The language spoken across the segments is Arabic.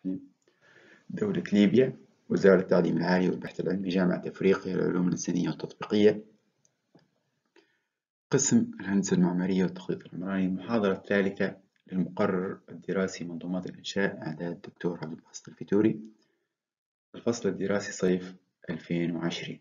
دولة ليبيا، وزارة التعليم العالي والبحث العلمي، جامعة أفريقيا للعلوم الإنسانية والتطبيقية، قسم الهندسة المعمارية والتخطيط العمراني. المحاضرة الثالثة للمقرر الدراسي منظومات الإنشاء، إعداد الدكتور عبد الباسط الفتوري، الفصل الدراسي صيف 2020.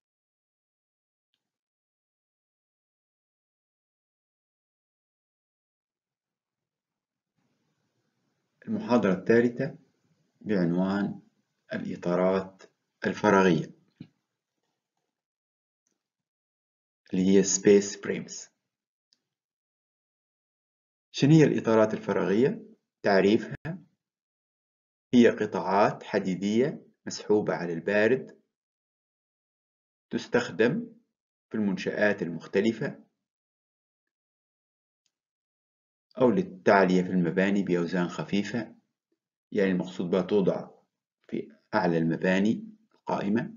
المحاضرة الثالثة بعنوان الإطارات الفراغية اللي هي Space Frames. شنو هي الإطارات الفراغية؟ تعريفها: هي قطاعات حديدية مسحوبة على البارد تستخدم في المنشآت المختلفة أو للتعلية في المباني بأوزان خفيفة. يعني المقصود بها توضع في أعلى المباني القائمة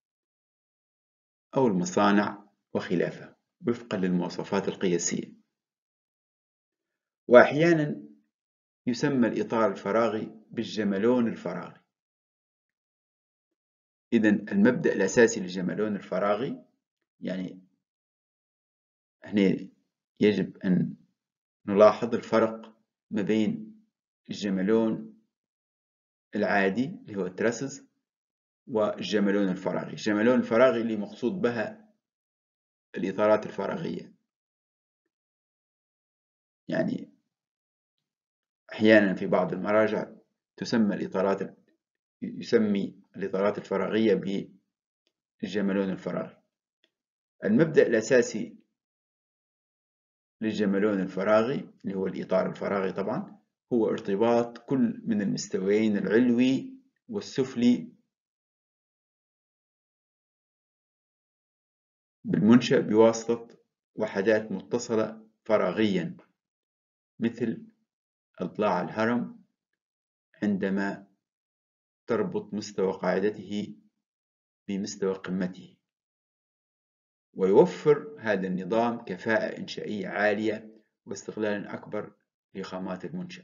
أو المصانع وخلافه وفقا للمواصفات القياسية. وأحيانا يسمى الإطار الفراغي بالجملون الفراغي. إذن المبدأ الأساسي للجملون الفراغي، يعني هنا يجب أن نلاحظ الفرق ما بين الجملون العادي اللي هو الترسز والجملون الفراغي. الجملون الفراغي اللي مقصود بها الإطارات الفراغية، يعني أحيانا في بعض المراجع يسمي الإطارات الفراغية بالجملون الفراغي. المبدأ الأساسي للجملون الفراغي اللي هو الإطار الفراغي طبعا هو ارتباط كل من المستويين العلوي والسفلي بالمنشأ بواسطة وحدات متصلة فراغيا مثل أضلاع الهرم عندما تربط مستوى قاعدته بمستوى قمته. ويوفر هذا النظام كفاءة إنشائية عالية واستغلال أكبر لخامات المنشأ.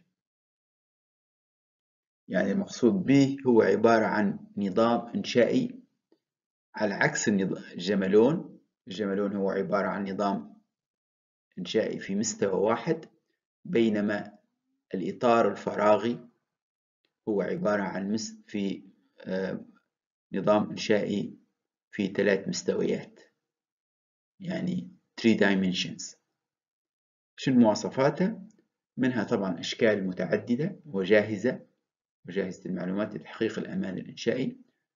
يعني المقصود به هو عبارة عن نظام إنشائي على عكس الجملون. الجملون هو عبارة عن نظام إنشائي في مستوى واحد، بينما الإطار الفراغي هو عبارة عن في نظام إنشائي في 3 مستويات، يعني 3 dimensions. شو مواصفاتها؟ منها طبعا أشكال متعددة وجاهزة المعلومات لتحقيق الأمان الإنشائي.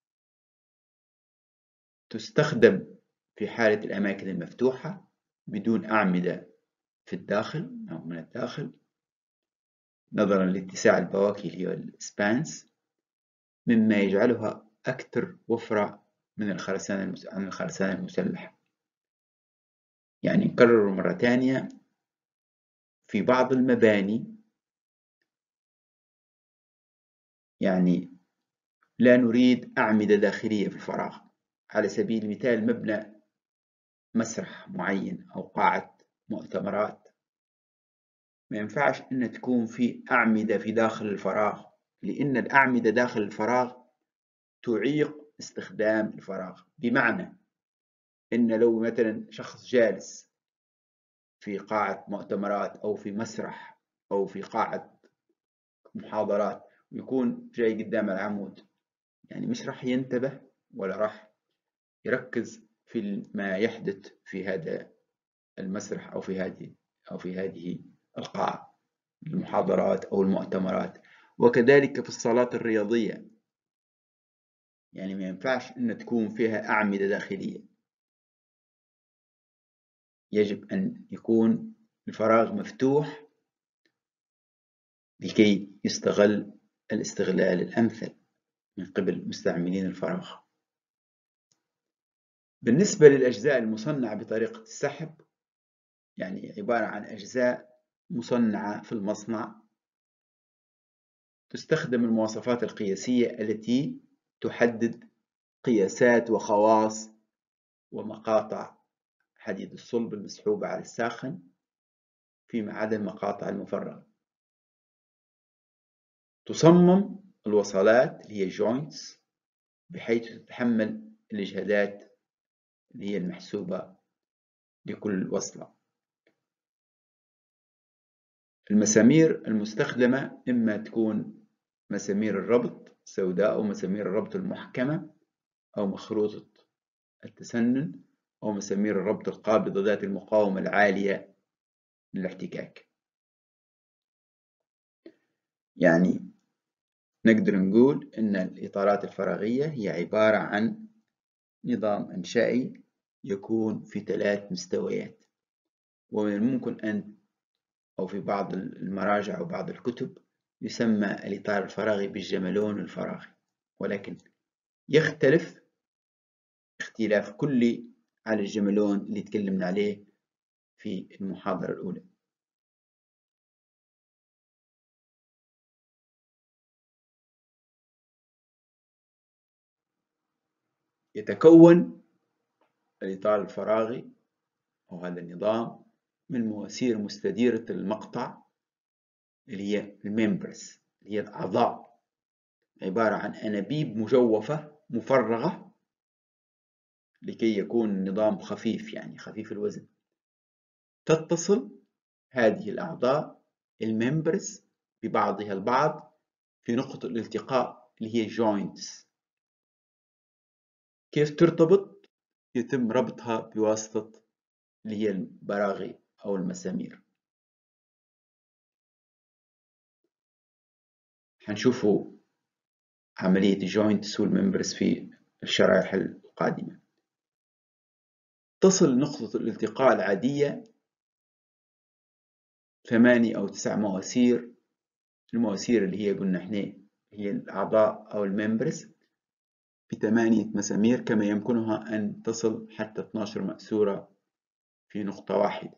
تستخدم في حالة الأماكن المفتوحة بدون أعمدة في الداخل أو من الداخل، نظرا لاتساع البواكي اللي هي السبانس، مما يجعلها أكثر وفرة من الخرسانة المسلحة. يعني نكرر مرة ثانية، في بعض المباني يعني لا نريد أعمدة داخلية في الفراغ. على سبيل المثال مبنى مسرح معين أو قاعة مؤتمرات، ما ينفعش أن تكون في أعمدة في داخل الفراغ، لأن الأعمدة داخل الفراغ تعيق استخدام الفراغ. بمعنى أن لو مثلا شخص جالس في قاعة مؤتمرات أو في مسرح أو في قاعة محاضرات ويكون جاي قدام العمود، يعني مش راح ينتبه ولا راح يركز في ما يحدث في هذا المسرح أو في هذه القاعة المحاضرات أو المؤتمرات. وكذلك في الصالات الرياضية، يعني ما ينفعش أن تكون فيها أعمدة داخلية. يجب أن يكون الفراغ مفتوح لكي يستغل الاستغلال الأمثل من قبل مستعملين الفراغ. بالنسبة للأجزاء المصنعة بطريقة السحب، يعني عبارة عن أجزاء مصنعة في المصنع، تستخدم المواصفات القياسية التي تحدد قياسات وخواص ومقاطع حديد الصلب المسحوبة على الساخن فيما عدا المقاطع المفرغة. تصمم الوصلات اللي هي joints بحيث تتحمل الإجهادات اللي هي المحسوبة لكل وصلة. المسامير المستخدمة إما تكون مسامير الربط سوداء أو مسامير الربط المحكمة أو مخروطة التسنن أو مسامير الربط القابضة ذات المقاومة العالية للاحتكاك. يعني نقدر نقول إن الإطارات الفراغية هي عبارة عن نظام إنشائي يكون في 3 مستويات، ومن الممكن أن أو في بعض المراجع أو بعض الكتب يسمى الإطار الفراغي بالجملون الفراغي، ولكن يختلف اختلاف كلي على الجملون اللي تكلمنا عليه في المحاضرة الأولى. يتكون الإطار الفراغي أو هذا النظام من مواسير مستديرة المقطع اللي هي الممبرز اللي هي الأعضاء، عبارة عن أنابيب مجوفة مفرغة لكي يكون النظام خفيف، يعني خفيف الوزن. تتصل هذه الأعضاء الممبرز ببعضها البعض في نقطة الالتقاء اللي هي joints. كيف ترتبط؟ يتم ربطها بواسطة اللي هي البراغي أو المسامير. حنشوفوا عملية الجوينتس والممبرز في الشرائح القادمة. تصل نقطة الالتقاء العادية 8 أو 9 مواسير، المواسير اللي هي قلنا احنا هي الأعضاء أو الممبرز ب8 مسامير، كما يمكنها أن تصل حتى 12 مأسورة في نقطة واحدة.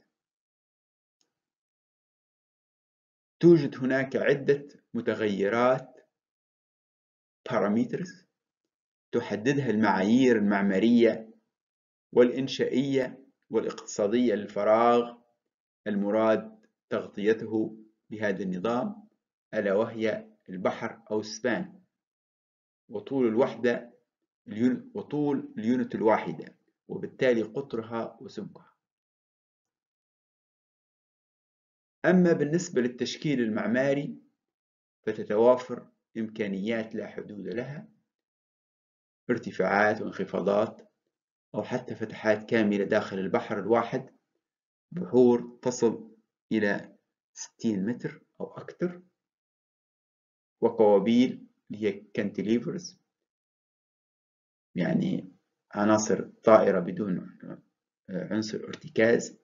توجد هناك عدة متغيرات parameters تحددها المعايير المعمارية والإنشائية والاقتصادية للفراغ المراد تغطيته بهذا النظام، ألا وهي البحر أو السبان، وطول اليونت الواحدة، وبالتالي قطرها وسمكها. أما بالنسبة للتشكيل المعماري فتتوافر إمكانيات لا حدود لها، ارتفاعات وانخفاضات أو حتى فتحات كاملة داخل البحر الواحد، بحور تصل إلى 60 متر أو أكثر، وقوابيل اللي هي كانتليفرز، يعني عناصر طائرة بدون عنصر ارتكاز،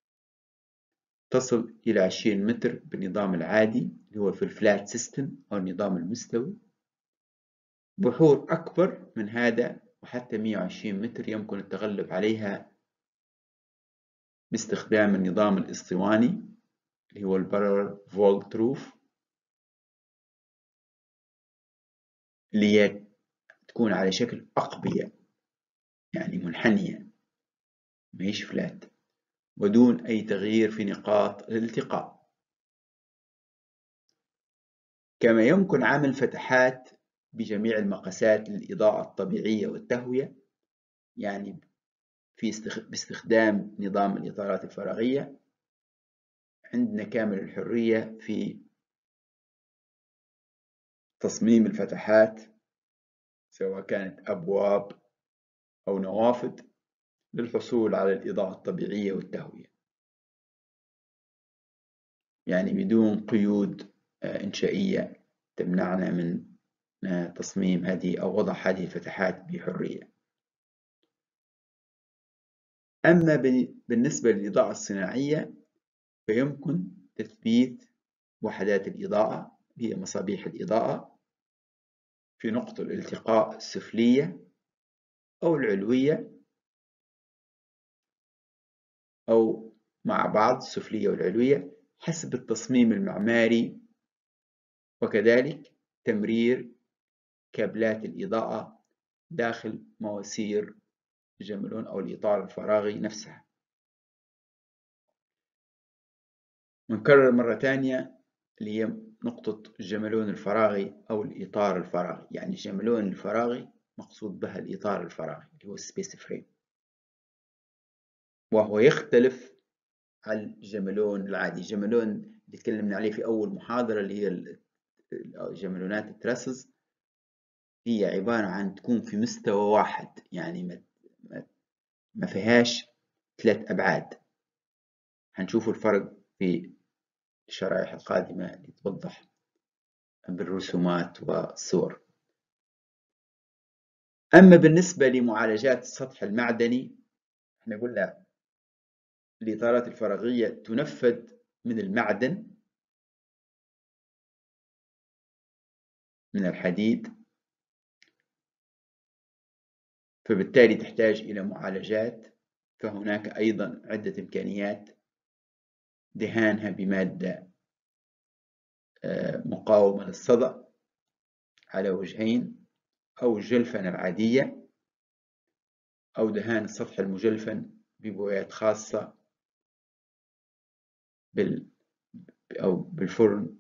تصل إلى 20 متر بالنظام العادي اللي هو في الفلات سيستم أو النظام المستوي. بحور أكبر من هذا وحتى 120 متر يمكن التغلب عليها باستخدام النظام الاسطواني اللي هو البارل فولت روف، اللي هي تكون على شكل أقبية، يعني منحنية ماهيش فلات، ودون أي تغيير في نقاط الالتقاء. كما يمكن عمل فتحات بجميع المقاسات للإضاءة الطبيعية والتهوية، يعني باستخدام نظام الإطارات الفراغية عندنا كامل الحرية في تصميم الفتحات، سواء كانت أبواب أو نوافذ، للحصول على الإضاءة الطبيعية والتهوية، يعني بدون قيود إنشائية تمنعنا من تصميم هذه أو وضع هذه الفتحات بحرية. أما بالنسبة للإضاءة الصناعية فيمكن تثبيت وحدات الإضاءة هي مصابيح الإضاءة في نقطة الالتقاء السفلية أو العلوية أو مع بعض السفلية والعلوية حسب التصميم المعماري، وكذلك تمرير كابلات الإضاءة داخل مواسير الجملون أو الإطار الفراغي نفسها. ونكرر مرة ثانية اللي هي نقطة الجملون الفراغي أو الإطار الفراغي. يعني الجملون الفراغي مقصود بها الإطار الفراغي اللي هو space frame، وهو يختلف عن الجملون العادي. الجملون اللي تكلمنا عليه في أول محاضرة اللي هي جملونات التراسز، هي عبارة عن تكون في مستوى واحد، يعني ما فيهاش 3 أبعاد. هنشوف الفرق في الشرائح القادمة اللي توضح بالرسومات والصور. أما بالنسبة لمعالجات السطح المعدني، احنا قلنا الإطارات الفراغية تنفذ من المعدن، من الحديد، فبالتالي تحتاج إلى معالجات. فهناك أيضا عدة إمكانيات: دهانها بمادة مقاومة للصدأ على وجهين، أو الجلفنة العادية، أو دهان السطح المجلفن ببويات خاصة أو بالفرن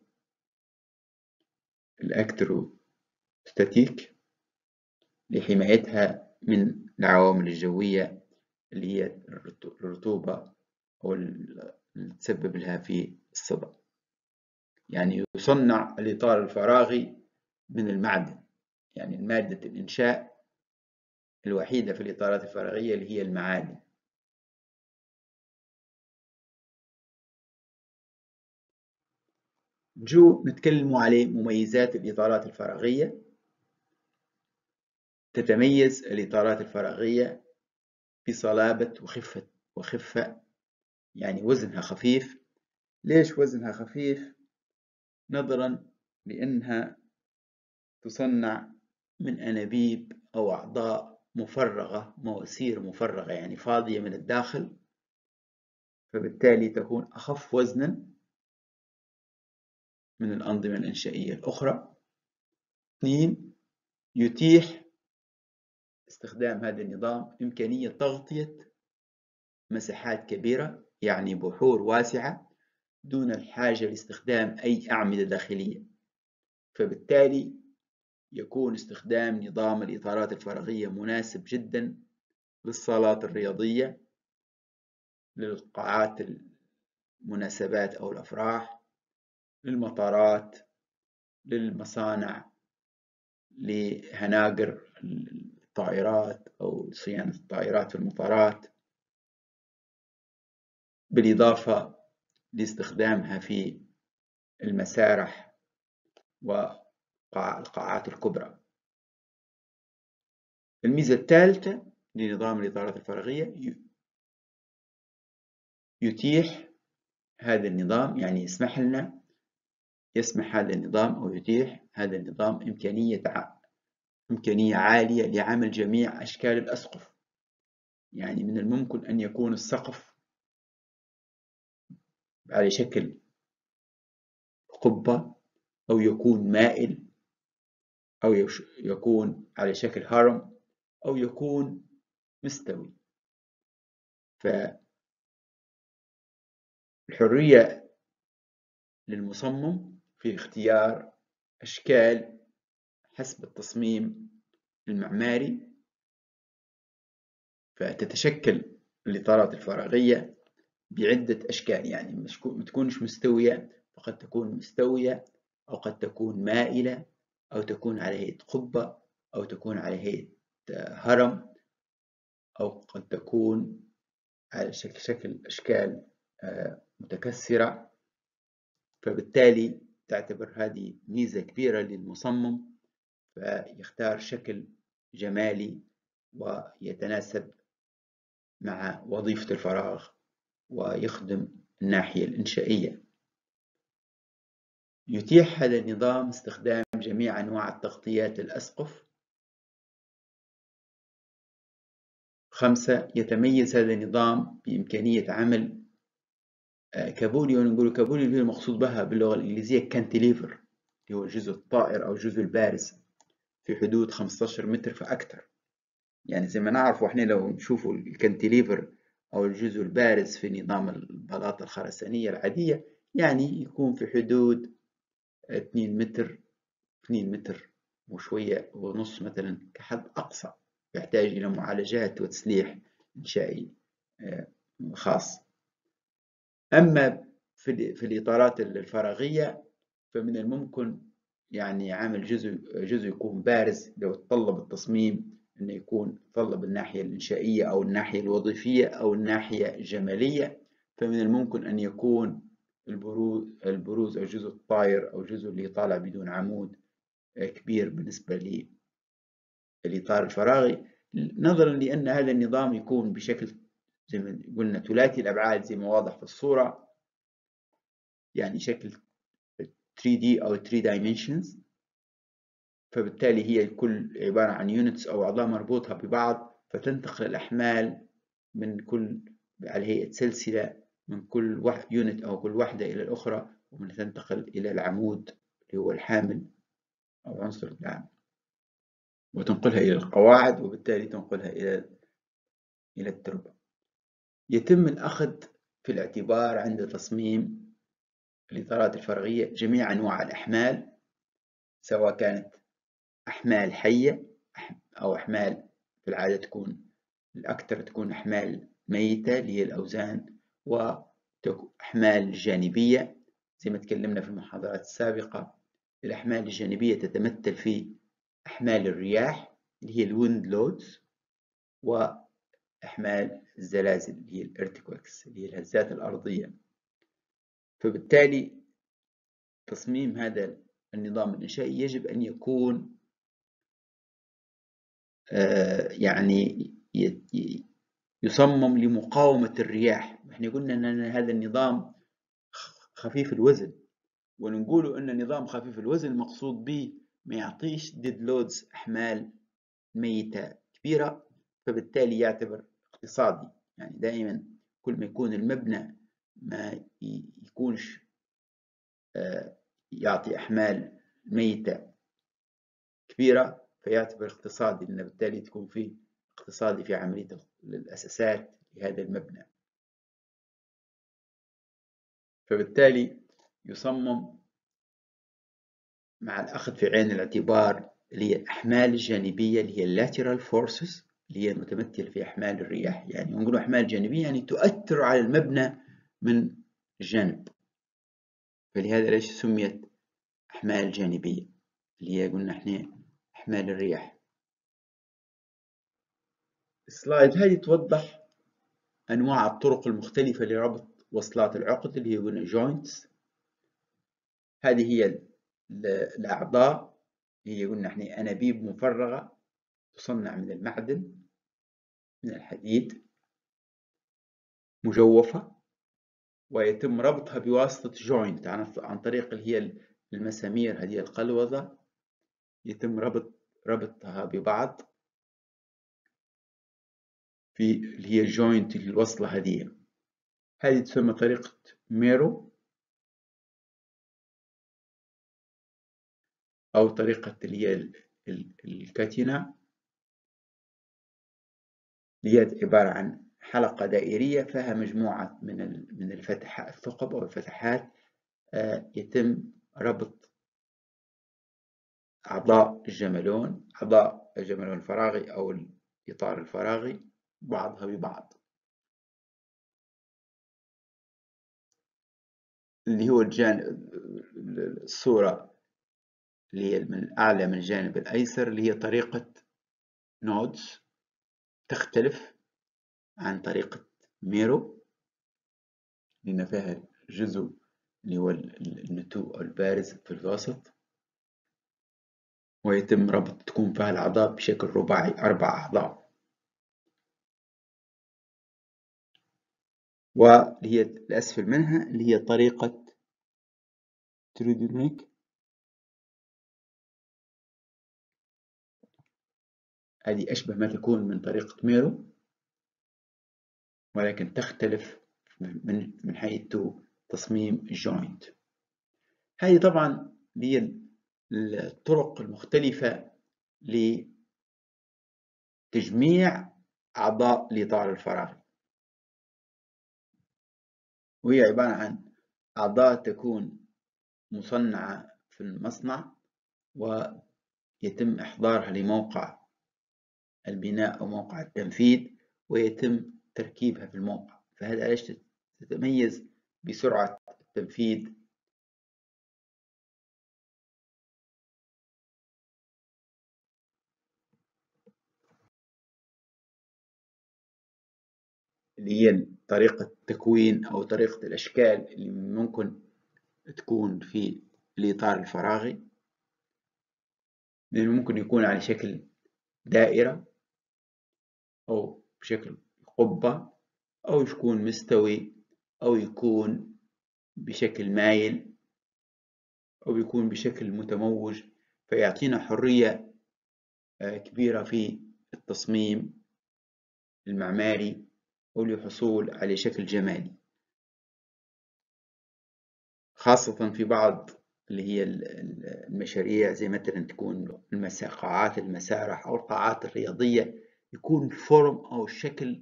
الأكتروستاتيك لحمايتها من العوامل الجوية اللي هي الرطوبة أو اللي تسبب لها في الصدأ. يعني يصنع الإطار الفراغي من المعدن، يعني مادة الإنشاء الوحيدة في الإطارات الفراغية اللي هي المعادن. نتكلم على مميزات الإطارات الفراغية. تتميز الإطارات الفراغية بصلابة وخفة، يعني وزنها خفيف. ليش وزنها خفيف؟ نظرا لأنها تصنع من أنابيب أو أعضاء مفرغة، مواسير مفرغة يعني فاضية من الداخل، فبالتالي تكون أخف وزنا من الأنظمة الإنشائية الأخرى. 2. يتيح استخدام هذا النظام إمكانية تغطية مساحات كبيرة، يعني بحور واسعة، دون الحاجة لاستخدام أي أعمدة داخلية. فبالتالي يكون استخدام نظام الإطارات الفراغية مناسب جدا للصالات الرياضية، للقاعات المناسبات أو الأفراح، للمطارات، للمصانع، لهناجر الطائرات أو صيانة الطائرات في المطارات، بالإضافة لاستخدامها في المسارح والقاعات الكبرى. الميزة الثالثة لنظام الإطارات الفراغية، يتيح هذا النظام، يعني يسمح هذا النظام أو يتيح هذا النظام إمكانية عالية لعمل جميع أشكال الأسقف. يعني من الممكن أن يكون السقف على شكل قبة، أو يكون مائل، أو يكون على شكل هرم، أو يكون مستوي. فالحرية للمصمم في اختيار أشكال حسب التصميم المعماري. فتتشكل الإطارات الفراغية بعدة أشكال، يعني ما تكونش مستوية، فقد تكون مستوية، أو قد تكون مائلة، أو تكون على هيئة قبة، أو تكون على هيئة هرم، أو قد تكون على شكل أشكال متكسرة. فبالتالي تعتبر هذه ميزة كبيرة للمصمم، فيختار شكل جمالي ويتناسب مع وظيفة الفراغ ويخدم الناحية الإنشائية. يتيح هذا النظام استخدام جميع أنواع التغطيات للأسقف. 5. يتميز هذا النظام بإمكانية عمل كابولي، ونقول كابولي اللي هو المقصود بها باللغة الإنجليزية كانتيليفر، اللي هو الجزء الطائر أو الجزء البارز في حدود 15 متر فأكثر. يعني زي ما نعرف احنا لو نشوفوا الكانتيليفر أو الجزء البارز في نظام البلاطة الخرسانية العادية، يعني يكون في حدود 2 متر، 2 متر وشوية ونص مثلا كحد أقصى، يحتاج إلى معالجات وتسليح إنشائي خاص. أما في الإطارات الفراغية فمن الممكن يعني عامل جزء يكون بارز لو تطلب التصميم أنه يكون تطلب الناحية الإنشائية أو الناحية الوظيفية أو الناحية الجمالية، فمن الممكن أن يكون البروز أو الجزء الطاير أو الجزء اللي طالع بدون عمود كبير بالنسبة للإطار الفراغي، نظرا لأن هذا النظام يكون بشكل زي ما قلنا ثلاثي الأبعاد زي ما واضح في الصورة، يعني شكل 3D أو 3 dimensions. فبالتالي هي الكل عبارة عن يونتس أو أعضاء مربوطة ببعض، فتنتقل الأحمال من كل على هيئة سلسلة من كل يونت أو كل واحدة إلى الأخرى، ومن تنتقل إلى العمود اللي هو الحامل أو عنصر الدعم، وتنقلها إلى القواعد، وبالتالي تنقلها إلى التربة. يتم الأخذ في الاعتبار عند تصميم الإطارات الفراغية جميع أنواع الأحمال، سواء كانت أحمال حية أو أحمال في العادة تكون الأكثر تكون أحمال ميتة اللي هي الأوزان، وأحمال جانبية زي ما تكلمنا في المحاضرات السابقة. الأحمال الجانبية تتمثل في أحمال الرياح اللي هي الويند لودز، وأحمال الزلازل اللي هي الارتكوكس اللي هي الهزات الأرضية. فبالتالي تصميم هذا النظام الإنشائي يجب أن يكون يعني يصمم لمقاومة الرياح. احنا قلنا أن هذا النظام خفيف الوزن، ونقوله أن نظام خفيف الوزن المقصود به ما يعطيش ديد لودز أحمال ميتة كبيرة، فبالتالي يعتبر اقتصادي. يعني دائما كل ما يكون المبنى ما يكونش يعطي أحمال ميتة كبيرة فيعتبر اقتصادي، لأن بالتالي تكون فيه اقتصادي في عملية الأساسات لهذا المبنى. فبالتالي يصمم مع الأخذ في عين الاعتبار اللي هي الأحمال الجانبية اللي هي lateral forces اللي هي متمثلة في أحمال الرياح. يعني نقول أحمال جانبية يعني تؤثر على المبنى من الجانب، فلهذا ليش سميت أحمال جانبية اللي هي قلنا احنا أحمال الرياح. السلايد هذه توضح أنواع الطرق المختلفة لربط وصلات العقد اللي هي قلنا joints. هذه هي الأعضاء هي قلنا احنا أنابيب مفرغة تصنع من المعدن من الحديد مجوفة، ويتم ربطها بواسطة جوينت عن طريق اللي هي المسامير هذه القلوظة، يتم ربطها ببعض في اللي هي الجوينت الوصلة هذه تسمى طريقة ميرو أو طريقة اللي هي الكاتينا، اللي هي عبارة عن حلقة دائرية فيها مجموعة من الفتحات الثقب أو الفتحات، يتم ربط أعضاء الجملون الفراغي أو الإطار الفراغي بعضها ببعض، اللي هو الصورة اللي هي من الأعلى من الجانب الأيسر اللي هي طريقة نودز، تختلف عن طريقة ميرو لأن فيها جزء اللي هو النتوء البارز في الوسط، ويتم تكون فيها الأعضاء بشكل رباعي 4 أعضاء. واللي هي الأسفل منها اللي هي طريقة ترودنيك، هذه أشبه ما تكون من طريقة ميرو ولكن تختلف من حيث تصميم الجوينت. هذه طبعا هي الطرق المختلفة لتجميع أعضاء الإطار الفراغي، وهي عبارة عن أعضاء تكون مصنعة في المصنع ويتم إحضارها لموقع البناء أو موقع التنفيذ ويتم تركيبها في الموقع. فهذا ليش تتميز بسرعة التنفيذ اللي هي طريقة التكوين أو طريقة الأشكال اللي ممكن تكون في الإطار الفراغي، لأنه ممكن يكون على شكل دائرة أو بشكل قبة أو يكون مستوي أو يكون بشكل مايل أو يكون بشكل متموج، فيعطينا حرية كبيرة في التصميم المعماري أو للحصول على شكل جمالي، خاصة في بعض اللي هي المشاريع زي مثلا تكون قاعات المسارح أو القاعات الرياضية، يكون الفورم أو الشكل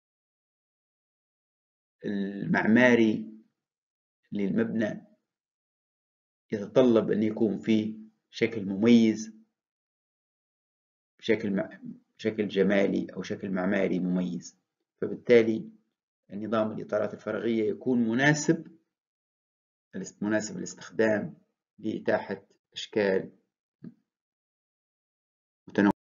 المعماري للمبنى يتطلب أن يكون فيه شكل مميز، شكل جمالي أو شكل معماري مميز. فبالتالي نظام الإطارات الفراغية يكون مناسب الاستخدام لإتاحة أشكال متنوعة.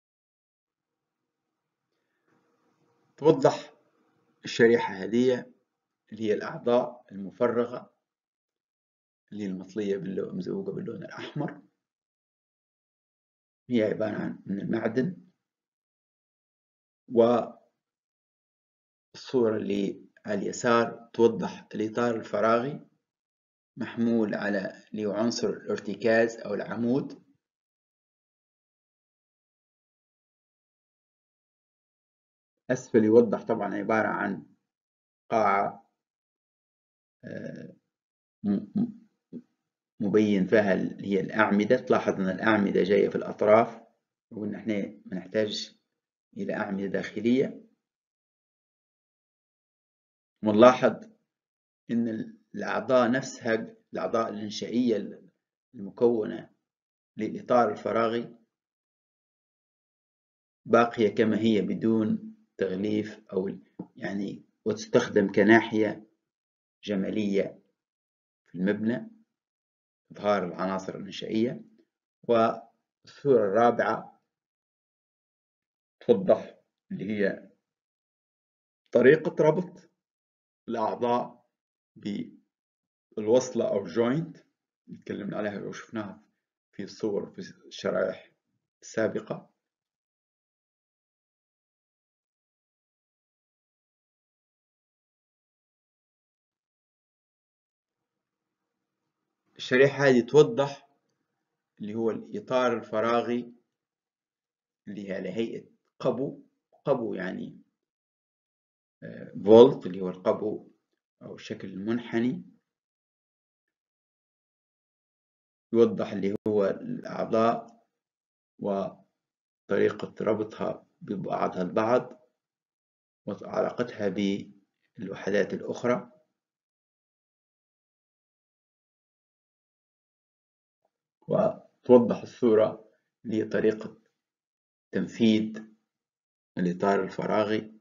توضح الشريحة هذه اللي هي الأعضاء المفرغة اللي المطلية مزوقة باللون الأحمر، هي عبارة عن من المعدن. والصورة اللي على اليسار توضح الإطار الفراغي محمول على اللي هو عنصر الارتكاز أو العمود، أسفل يوضح طبعا عبارة عن قاعة مبين فيها اللي هي الأعمدة. تلاحظ أن الأعمدة جاية في الأطراف وإن إحنا ما نحتاج إلى أعمدة داخلية. ونلاحظ أن الأعضاء نفسها، الأعضاء الإنشائية المكونة للإطار الفراغي باقية كما هي بدون تغليف أو يعني، وتستخدم كناحية جمالية في المبنى إظهار العناصر الإنشائية. والصورة الرابعة توضح اللي هي طريقة ربط الأعضاء بالوصلة أو جوينت اللي تكلمنا عليها لو شفناها في الصور في الشرائح السابقة. الشريحة هذه توضح اللي هو الإطار الفراغي اللي هي على هيئة قبو يعني فولت اللي هو القبو أو الشكل المنحني. يوضح اللي هو الأعضاء وطريقة ربطها ببعضها البعض وعلاقتها بالوحدات الأخرى. وتوضح الصورة اللي هي طريقة تنفيذ الإطار الفراغي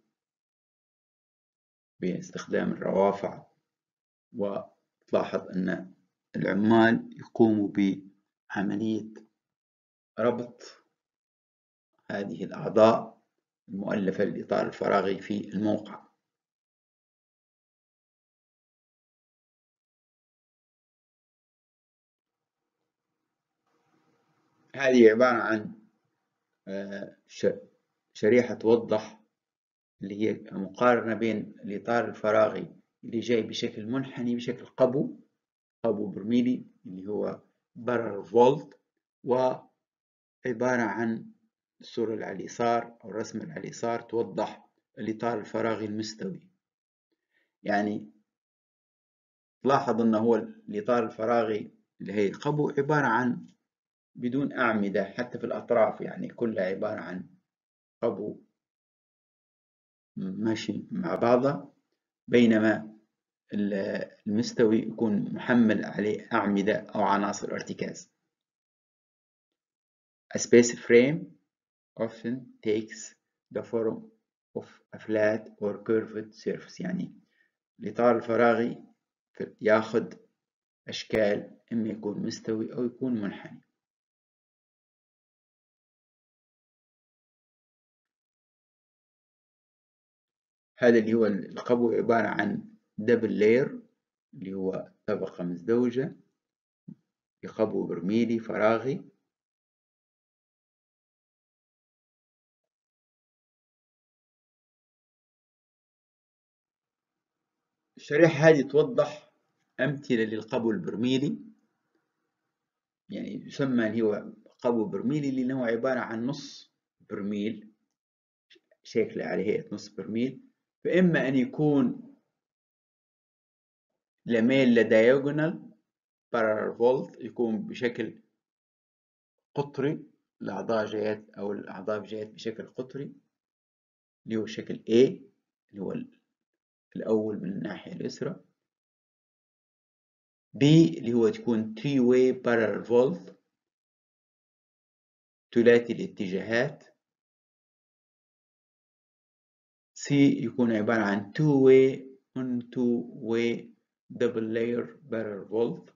باستخدام الروافع. وتلاحظ أن العمال يقوموا بعملية ربط هذه الأعضاء المؤلفة للإطار الفراغي في الموقع. هذه عبارة عن شريحة توضح اللي هي مقارنة بين الإطار الفراغي اللي جاي بشكل منحني بشكل قبو برميلي اللي هو برر فولت، وعبارة عن الصورة اللي على اليسار أو الرسمة اللي على اليسار توضح الإطار الفراغي المستوي. يعني تلاحظ أنه هو الإطار الفراغي اللي هي القبو عبارة عن بدون أعمدة حتى في الأطراف، يعني كلها عبارة عن قبو ماشي مع بعضها. بينما المستوي يكون محمل عليه أعمدة أو عناصر ارتكاز. A space frame often takes the form of a flat or curved surface. يعني الإطار الفراغي ياخد أشكال، إما يكون مستوي أو يكون منحني. هذا اللي هو القبو عبارة عن دبل لاير، اللي هو طبقة مزدوجة بقبو برميلي فراغي. الشريحة هذه توضح أمثلة للقبو البرميلي، يعني يسمى اللي هو قبو برميلي لأنه عبارة عن نص برميل، شكله على هيئة نص برميل. فإما أن يكون لاميلا دايجونال بارالل فولت، يكون بشكل قطري، الأعضاء جايات أو الأعضاء جايات بشكل قطري اللي هو شكل A، اللي هو الأول من الناحية اليسرى. B اللي هو تكون 3 way parallel volt ثلاثي الاتجاهات. C يكون عبارة عن 2 way on 2 way double layer parallel volt،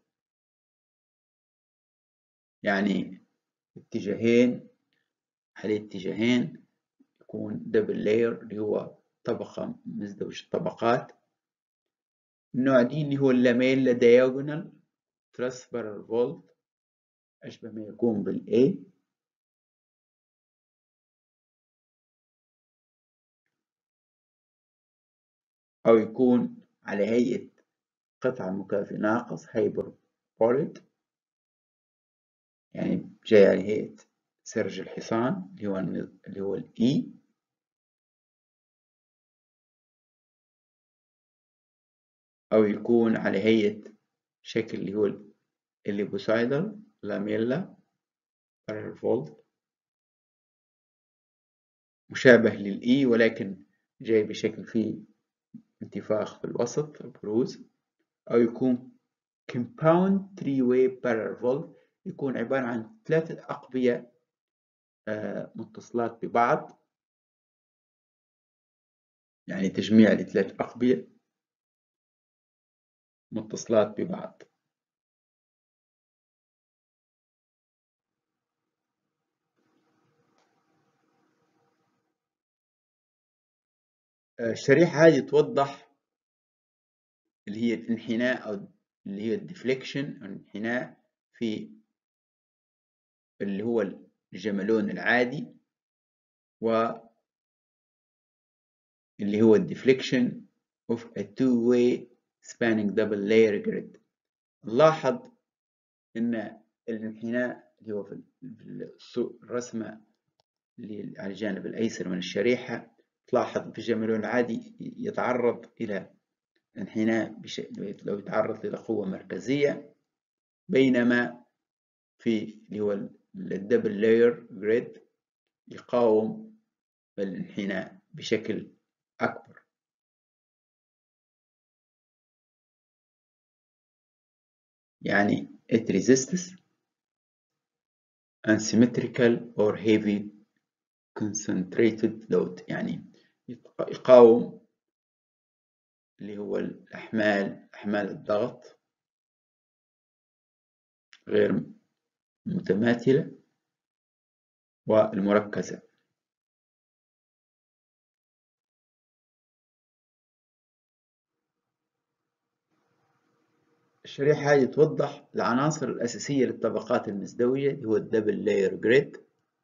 يعني اتجاهين على اتجاهين، يكون دبل لاير اللي هو طبقة مزدوجة طبقات. النوع دي اللي هو اللاميلا دايجونال ترانسفيرال فولت، أشبه ما يكون بالA. أو يكون على هيئة قطع مكافئ ناقص هايبربوليد، يعني جاي على هيئة سرج الحصان اللي هو الE. أو يكون على هيئة شكل اللي هو الليبوسايدال لاميلا بارالل فولت، مشابه للإي ولكن جاي بشكل فيه انتفاخ في الوسط بروز. أو يكون compound 3 way parallel volt، يكون عبارة عن ثلاثة أقبية متصلات ببعض، يعني تجميع لثلاث أقبية متصلات ببعض. الشريحة هذه توضح اللي هي الانحناء أو اللي هي الديفليكشن، الانحناء في اللي هو الجملون العادي، واللي هو الديفليكشن of a two-way spanning double layer grid. نلاحظ إن الانحناء اللي هو في الرسمة اللي على الجانب الأيسر من الشريحة، تلاحظ في الجملون العادي يتعرض إلى انحناء لو يتعرض إلى قوة مركزية، بينما في اللي هو الدبل لاير جريد يقاوم الانحناء بشكل أكبر. يعني it resists unsymmetrical or heavy concentrated load، يعني يقاوم اللي هو أحمال الضغط غير متماثلة والمركزة. الشريحة هذه توضح العناصر الأساسية للطبقات المزدوجة اللي هو الدبل لاير جريد.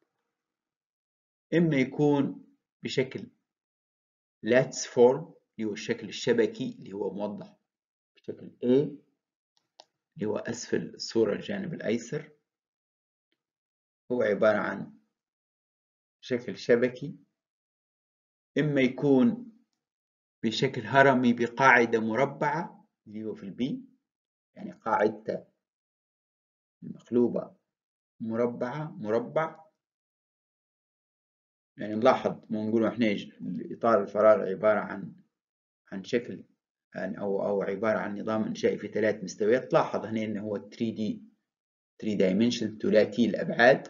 إما يكون بشكل لاتس فورم اللي هو الشكل الشبكي اللي هو موضح بشكل A، اللي هو أسفل الصورة الجانب الأيسر، هو عبارة عن شكل شبكي. إما يكون بشكل هرمي بقاعدة مربعة اللي هو في البي، يعني قاعدة مقلوبة مربع. يعني نلاحظ ما نقول احنا الإطار الفراغي عبارة عن شكل يعني أو عبارة عن نظام إنشائي في 3 مستويات. لاحظ هنا إنه هو 3 dimension ثلاثي الأبعاد،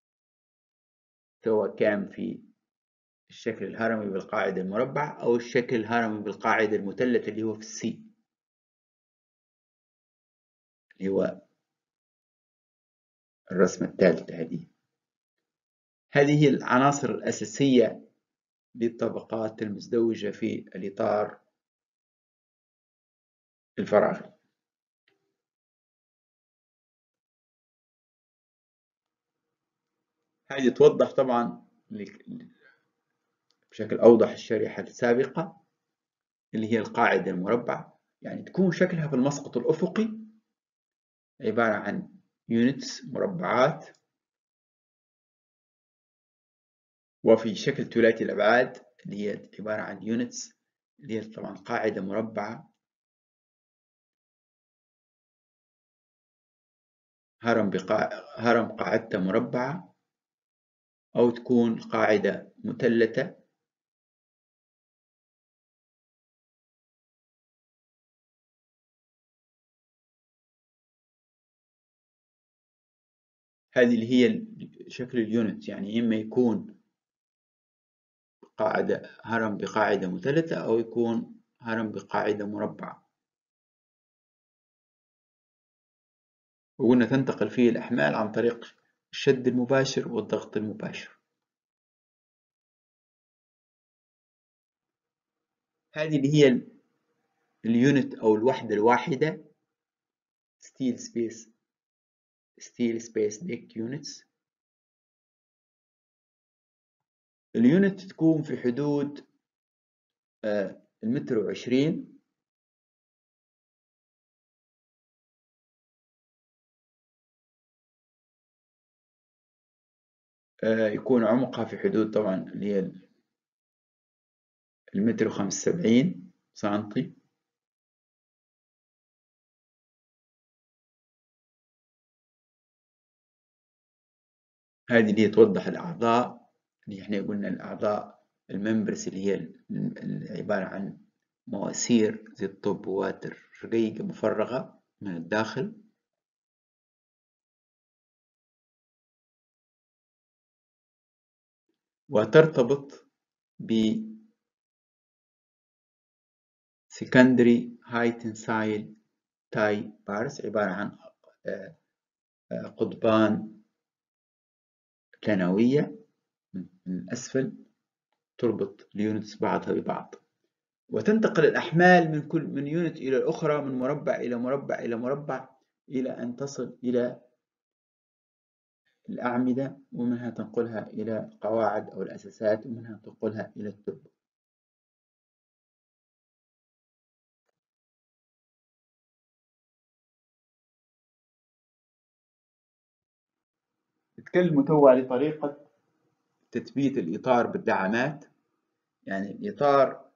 سواء كان في الشكل الهرمي بالقاعدة المربعة أو الشكل الهرمي بالقاعدة المثلثة اللي هو في السي، اللي هو الرسمة الثالثة. هذه هي العناصر الأساسية للطبقات المزدوجة في الإطار الفراغي. هذه توضح طبعا بشكل أوضح الشريحة السابقة اللي هي القاعدة المربعة، يعني تكون شكلها في المسقط الأفقي عبارة عن يونتس مربعات، وفي شكل ثلاثي الأبعاد اللي هي عبارة عن يونتس اللي هي طبعا قاعدة مربعة، هرم قاعدته مربعة، أو تكون قاعدة مثلثة. هذه اللي هي شكل اليونت، يعني إما يكون هرم بقاعدة مثلثة أو يكون هرم بقاعدة مربعة. وقلنا تنتقل فيه الأحمال عن طريق الشد المباشر والضغط المباشر. هذه اللي هي اليونت أو الوحدة الواحدة، steel space deck units. اليونت تكون في حدود المتر وعشرين، يكون عمقها في حدود طبعا اللي هي المتر وخمسة وسبعين سنتي. هذه اللي هي توضح الأعضاء اللي احنا قلنا الأعضاء الممبرس اللي هي عبارة عن مواسير زي الطب وواتر رقيقة مفرغة من الداخل. وترتبط ب secondary high tensile tie bars، عبارة عن قضبان ثانوية من أسفل تربط اليونتس بعضها ببعض، وتنتقل الأحمال من يونت إلى الأخرى، من مربع إلى مربع إلى مربع، إلى أن تصل إلى الأعمدة، ومنها تنقلها إلى القواعد أو الأساسات، ومنها تنقلها إلى التربة. نتكلم تو على طريقة تثبيت الإطار بالدعامات. يعني الإطار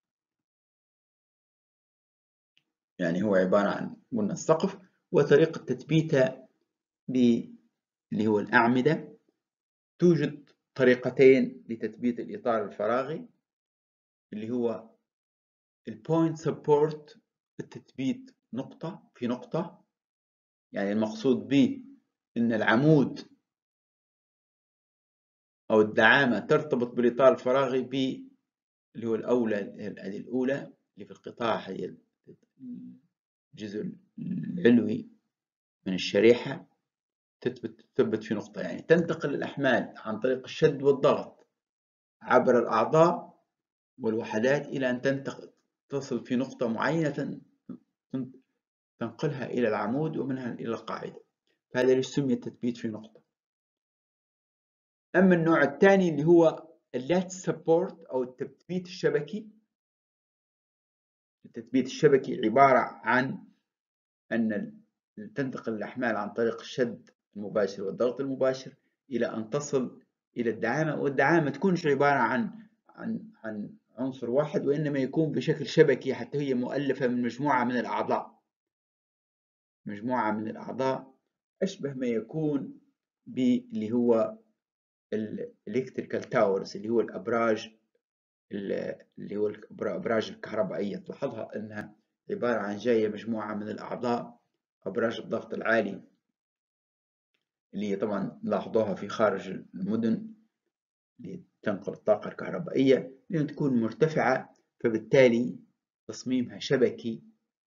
يعني هو عبارة عن قلنا السقف، وطريقة تثبيته اللي هو الأعمدة. توجد طريقتين لتثبيت الإطار الفراغي، اللي هو البوينت سبورت، التثبيت نقطة في نقطة، يعني المقصود به إن العمود أو الدعامة ترتبط بالإطار الفراغي اللي هو هذه الأولى اللي في القطاع، هي الجزء العلوي من الشريحة، تثبت في نقطة، يعني تنتقل الأحمال عن طريق الشد والضغط عبر الأعضاء والوحدات إلى أن تصل في نقطة معينة تنقلها إلى العمود ومنها إلى القاعدة. فهذا ليش سمي التثبيت في نقطة. أما النوع الثاني اللي هو اللاتس سبورت أو التثبيت الشبكي. التثبيت الشبكي عبارة عن أن تنتقل الأحمال عن طريق الشد المباشر والضغط المباشر إلى أن تصل إلى الدعامة، والدعامة تكونش عبارة عن عنصر واحد، وإنما يكون بشكل شبكي، حتى هي مؤلفة من مجموعة من الأعضاء أشبه ما يكون باللي هو الإلكتريكال تاورز، اللي هو الأبراج اللي هو الأبراج الكهربائية، تلاحظها أنها عبارة عن جاية مجموعة من الأعضاء. أبراج الضغط العالي اللي هي طبعا لاحظوها في خارج المدن اللي تنقل الطاقة الكهربائية، لأن تكون مرتفعة، فبالتالي تصميمها شبكي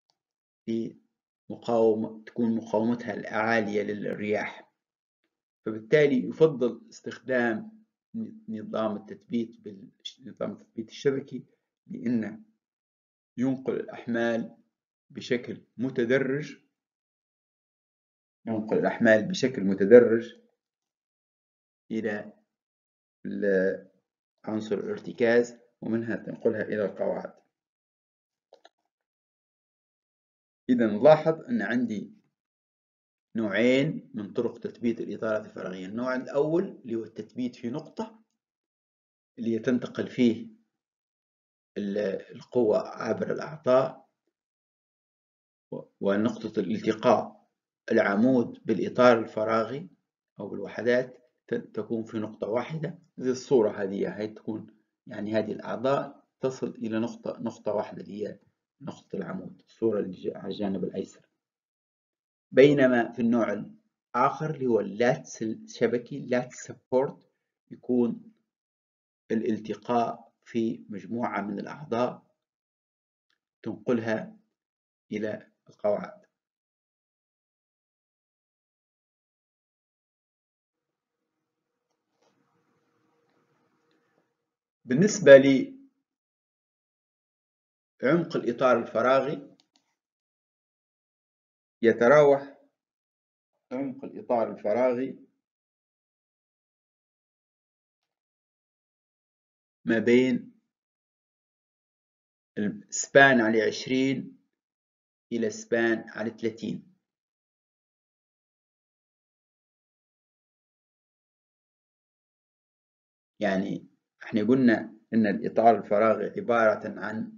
تكون مقاومتها عالية للرياح. فبالتالي يفضل استخدام نظام التثبيت الشبكي، لأنه ينقل الأحمال بشكل متدرج إلى عنصر الارتكاز، ومنها تنقلها إلى القواعد. إذا نلاحظ أن عندي نوعين من طرق تثبيت الإطارات الفراغية. النوع الأول اللي هو التثبيت في نقطة، اللي تنتقل فيه القوة عبر الأعضاء، ونقطة الالتقاء العمود بالإطار الفراغي أو بالوحدات تكون في نقطة واحدة. زي الصورة هذه تكون يعني هذه الأعضاء تصل إلى نقطة واحدة اللي هي نقطة العمود، الصورة اللي على الجانب الأيسر. بينما في النوع الآخر اللي هو اللاتس الشبكي، اللاتس سبورت، يكون الالتقاء في مجموعة من الأعضاء تنقلها إلى القواعد. بالنسبة لعمق الإطار الفراغي، يتراوح عمق الإطار الفراغي ما بين السبان على 20 إلى سبان على 30. يعني احنا قلنا إن الإطار الفراغي عبارة عن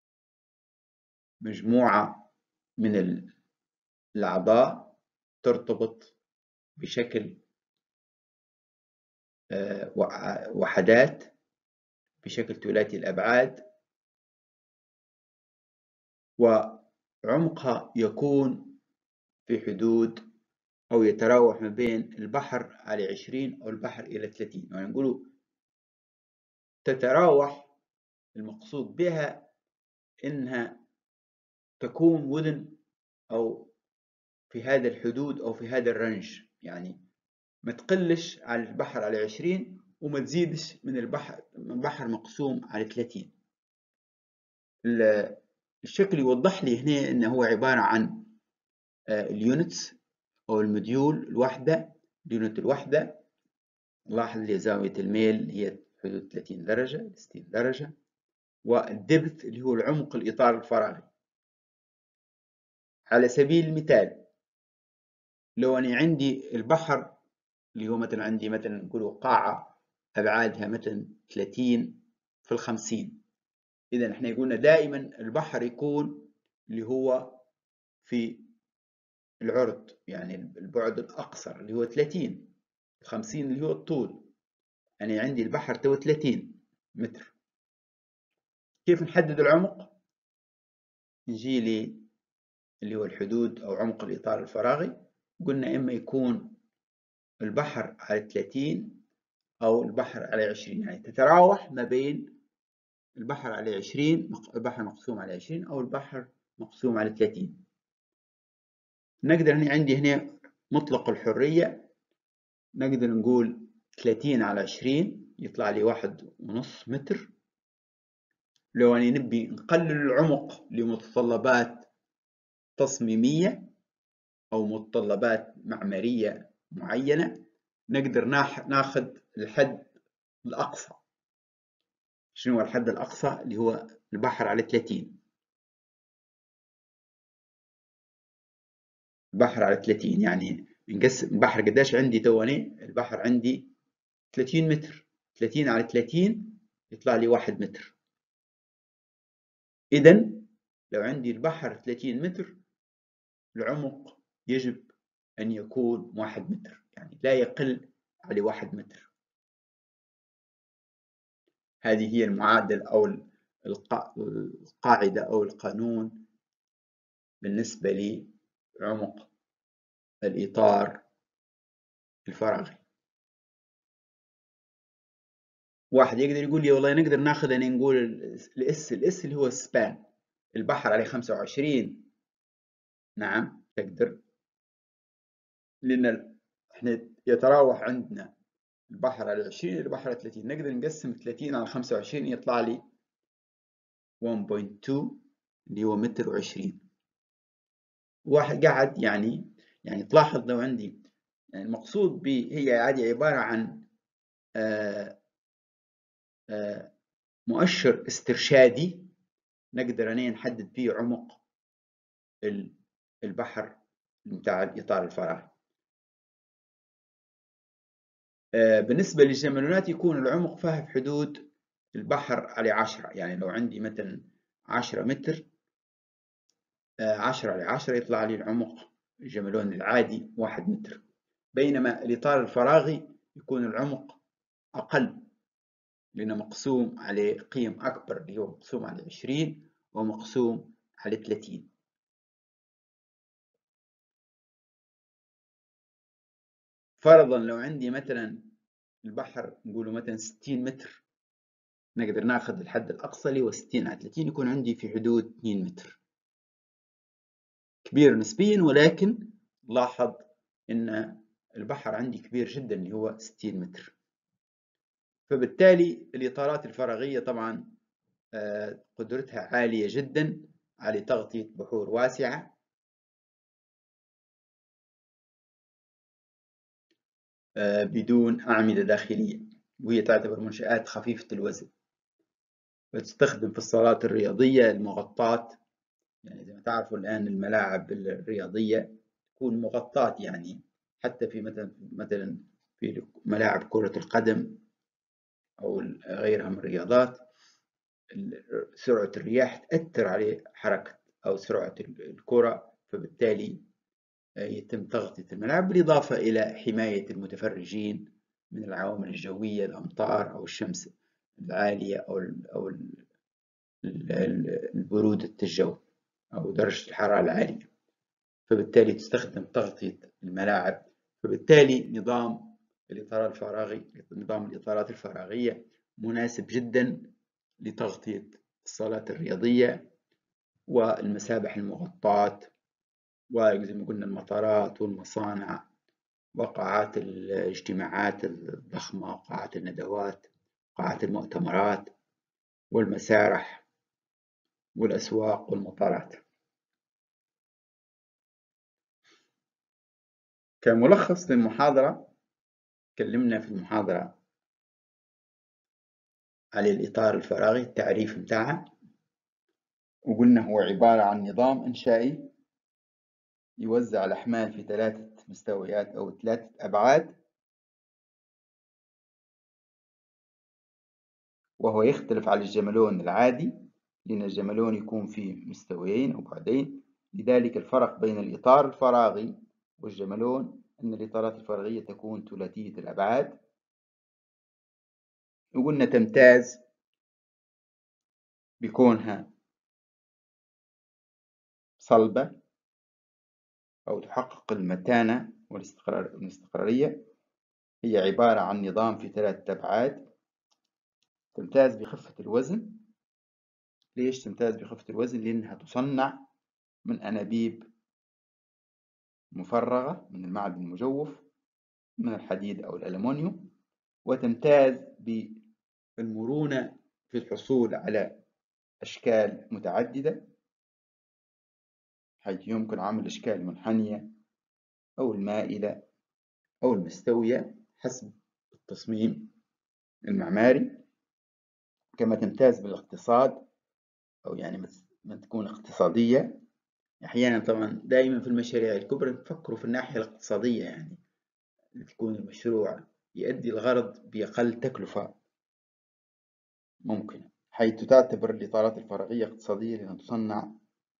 مجموعة من الأعضاء ترتبط بشكل وحدات بشكل ثلاثي الأبعاد، وعمقها يكون في حدود أو يتراوح ما بين البحر على 20 أو البحر إلى 30. يعني نقولوا تتراوح، المقصود بها إنها تكون within أو في هذا الحدود أو في هذا الرنج، يعني ما تقلش على البحر على 20 وما تزيدش من البحر مقسوم على 30. الشكل يوضح لي هنا إنه هو عبارة عن اليونتس أو المديول الوحدة، اليونت الوحدة. لاحظ لي زاوية الميل هي حدود 30 درجة 60 درجة، والدبث اللي هو العمق الإطار الفراغي. على سبيل المثال، لو أنا عندي البحر اللي هو مثلا عندي مثلا نقول قاعة أبعادها مثلا 30 في 50، إذا احنا قلنا دائما البحر يكون اللي هو في العرض، يعني البعد الأقصر اللي هو 30، 50 اللي هو الطول. يعني عندي البحر تو 30 متر. كيف نحدد العمق؟ نجي لي اللي هو الحدود أو عمق الإطار الفراغي. قلنا إما يكون البحر على 30 أو البحر على 20، يعني تتراوح ما بين البحر على 20، البحر مقسوم على 20 أو البحر مقسوم على 30. نقدر هنا عندي هنا مطلق الحرية، نقدر نقول 30 على 20 يطلع لي 1.5 متر. لو أنا نبي نقلل العمق لمتطلبات تصميمية أو متطلبات معمارية معينة، نقدر ناخذ الحد الأقصى. شنو هو الحد الأقصى؟ اللي هو البحر على 30. البحر على 30 يعني نقسم البحر قديش عندي تواني؟ البحر عندي 30 متر، 30 على 30 يطلع لي 1 متر. إذا لو عندي البحر 30 متر، العمق يجب أن يكون 1 متر، يعني لا يقل على 1 متر. هذه هي المعادل أو القاعدة أو القانون بالنسبة لعمق الإطار الفراغي. واحد يقدر يقول لي والله نقدر ناخذ يعني نقول الاس اللي هو السبان، البحر عليه 25. نعم تقدر، لأن احنا يتراوح عندنا البحر على 20 البحر على 30، نقدر نقسم 30 على 25 يطلع لي 1.2 اللي هو متر و20. واحد قاعد يعني تلاحظ لو عندي يعني المقصود به هي هذه عبارة عن مؤشر استرشادي نقدر أن نحدد فيه عمق البحر بتاع الإطار الفراغي. بالنسبة للجمالونات يكون العمق فيها في حدود البحر على 10، يعني لو عندي مثلا 10 متر 10 على 10 يطلع لي العمق الجمالون العادي 1 متر، بينما الإطار الفراغي يكون العمق أقل لأنه مقسوم على قيم أكبر اللي هو مقسوم على 20 ومقسوم على 30. فرضا لو عندي مثلا البحر نقوله مثلا 60 متر، نقدر ناخذ الحد الأقصى اللي هو 60 على 30 يكون عندي في حدود 2 متر، كبير نسبيا، ولكن لاحظ إن البحر عندي كبير جدا اللي هو 60 متر. فبالتالي الإطارات الفراغية طبعا قدرتها عالية جدا على تغطية بحور واسعة بدون أعمدة داخلية، وهي تعتبر منشآت خفيفة الوزن، وتستخدم في الصالات الرياضية المغطاة. يعني زي ما تعرفوا الآن الملاعب الرياضية تكون مغطاة، يعني حتى في مثلا في ملاعب كرة القدم أو غيرها من الرياضات سرعة الرياح تأثر على حركة أو سرعة الكرة، فبالتالي يتم تغطية الملاعب بالإضافة إلى حماية المتفرجين من العوامل الجوية، الأمطار أو الشمس العالية أو برودة الجو أو درجة الحرارة العالية، فبالتالي تستخدم تغطية الملاعب. فبالتالي نظام الإطارات الفراغية مناسب جدا لتغطية الصالات الرياضية والمسابح المغطاة، وزي ما قلنا المطارات والمصانع وقاعات الاجتماعات الضخمة وقاعات الندوات وقاعات المؤتمرات والمسارح والأسواق والمطارات. كملخص للمحاضرة، تكلمنا في المحاضرة على الإطار الفراغي التعريف متاعه، وقلنا هو عبارة عن نظام إنشائي يوزع الأحمال في 3 مستويات أو 3 أبعاد، وهو يختلف عن الجمالون العادي لأن الجمالون يكون فيه مستويين أو بعدين. لذلك الفرق بين الإطار الفراغي والجمالون أن الإطارات الفراغية تكون ثلاثية الأبعاد، وقلنا تمتاز بكونها صلبة أو تحقق المتانة والاستقرارية. هي عبارة عن نظام في 3 أبعاد. تمتاز بخفة الوزن. ليش تمتاز بخفة الوزن؟ لأنها تصنع من أنابيب مفرغة من المعدن المجوف من الحديد أو الألمنيوم. وتمتاز بالمرونة في الحصول على أشكال متعددة، حيث يمكن عمل أشكال منحنية أو المائلة أو المستوية حسب التصميم المعماري. كما تمتاز بالاقتصاد، أو يعني ما تكون اقتصادية. أحيانا طبعا دائما في المشاريع الكبرى تفكروا في الناحية الاقتصادية، يعني تكون المشروع يؤدي الغرض بأقل تكلفة ممكنة، حيث تعتبر الإطارات الفراغية اقتصادية لأنها تصنع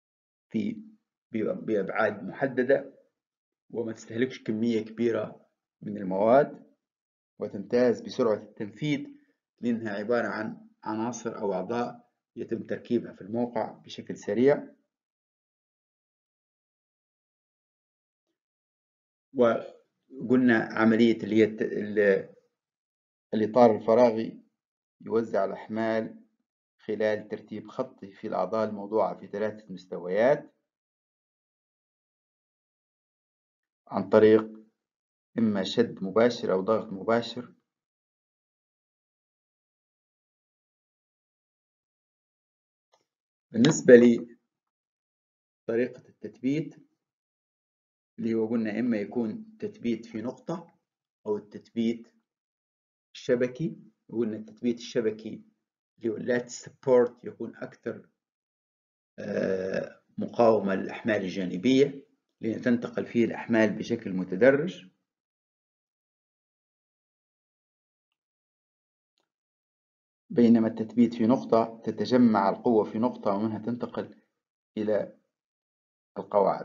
بأبعاد محددة وما تستهلكش كمية كبيرة من المواد. وتمتاز بسرعة التنفيذ لأنها عبارة عن عناصر أو أعضاء يتم تركيبها في الموقع بشكل سريع. وقلنا عملية اللي هي الإطار الفراغي يوزع الأحمال خلال ترتيب خطي في الأعضاء الموضوعة في 3 مستويات عن طريق إما شد مباشر أو ضغط مباشر. بالنسبة لطريقة التثبيت اللي هو قلنا إما يكون تثبيت في نقطة أو التثبيت الشبكي. وقلنا التثبيت الشبكي اللي هو اللاتس سبورت يكون أكثر مقاومة للأحمال الجانبية لأن تنتقل فيه الأحمال بشكل متدرج. بينما التثبيت في نقطة تتجمع القوة في نقطة ومنها تنتقل إلى القواعد.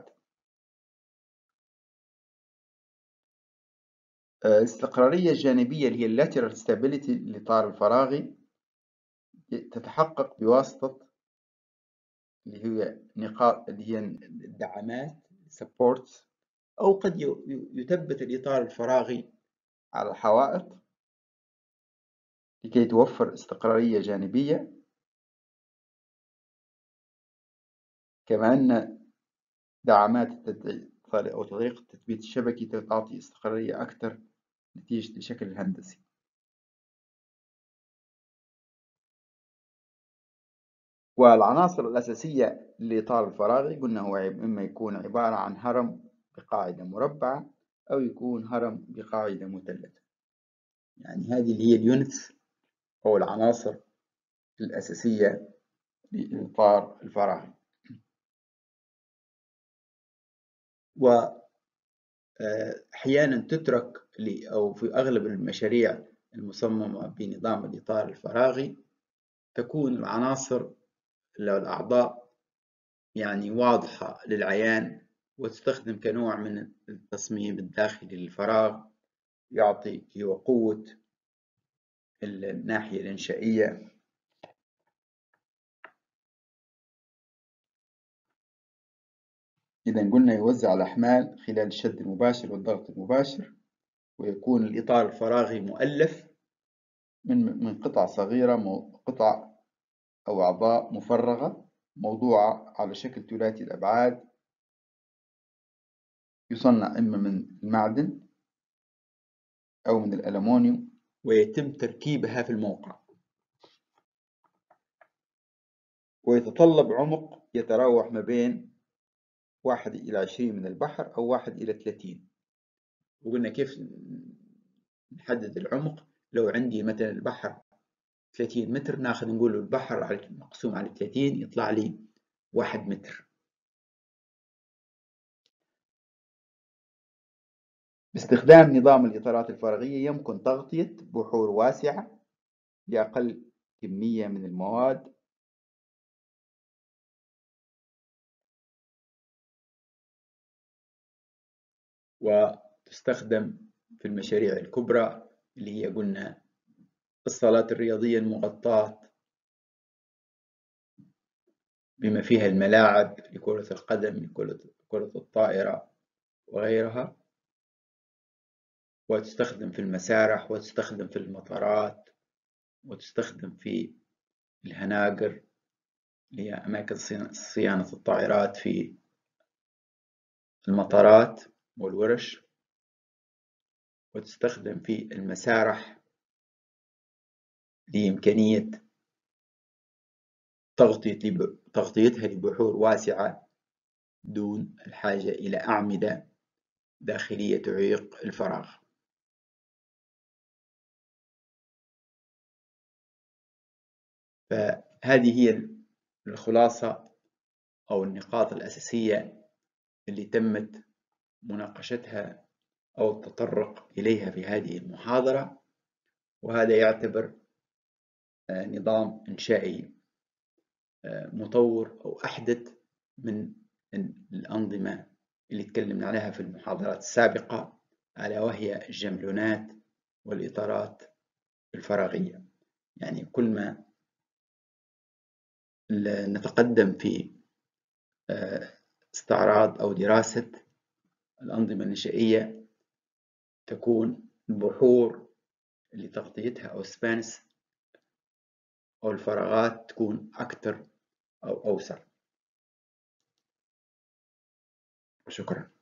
الاستقرارية الجانبية اللي هي lateral stability للإطار الفراغي تتحقق بواسطة اللي هي نقاط اللي هي الدعامات supports، أو قد يثبت الإطار الفراغي على الحوائط لكي توفر استقرارية جانبية. كما أن دعامات أو طريقة التثبيت الشبكي تعطي استقرارية أكثر نتيجة الشكل الهندسي. والعناصر الأساسية للإطار الفراغي قلنا هو إما يكون عبارة عن هرم بقاعدة مربعة أو يكون هرم بقاعدة مثلثة. يعني هذه اللي هي اليونتس أو العناصر الأساسية للإطار الفراغي. وأحيانا تترك أو في أغلب المشاريع المصممة بنظام الإطار الفراغي تكون العناصر الأعضاء يعني واضحة للعيان وتستخدم كنوع من التصميم الداخلي للفراغ يعطي قوة الناحية الإنشائية. إذا قلنا يوزع الأحمال خلال الشد المباشر والضغط المباشر، ويكون الإطار الفراغي مؤلف من قطع صغيرة، قطع أو أعضاء مفرغة موضوعة على شكل ثلاثي الأبعاد، يصنع إما من المعدن أو من الألمنيوم ويتم تركيبها في الموقع. ويتطلب عمق يتراوح ما بين 1 إلى 20 من البحر أو 1 إلى 30. وقلنا كيف نحدد العمق. لو عندي مثلا البحر 30 متر ناخذ نقول البحر مقسوم على 30 يطلع لي 1 متر. باستخدام نظام الإطارات الفراغية يمكن تغطية بحور واسعة بأقل كمية من المواد وتستخدم في المشاريع الكبرى اللي هي قلنا الصالات الرياضية المغطاة بما فيها الملاعب لكرة القدم، كرة الطائرة وغيرها. وتستخدم في المسارح وتستخدم في المطارات وتستخدم في الهناجر اللي هي أماكن صيانة الطائرات في المطارات والورش. وتستخدم في المسارح لإمكانية تغطيتها لبحور واسعة دون الحاجة إلى أعمدة داخلية تعيق الفراغ. فهذه هي الخلاصة أو النقاط الأساسية اللي تمت مناقشتها أو التطرق إليها في هذه المحاضرة. وهذا يعتبر نظام إنشائي مطور أو أحدث من الأنظمة اللي تكلمنا عليها في المحاضرات السابقة، ألا وهي الجملونات والإطارات الفراغية. يعني كل ما نتقدم في استعراض أو دراسة الأنظمة النشائية، تكون البحور اللي تغطيتها أو سبانس أو الفراغات تكون أكثر أو أوسع. شكرا.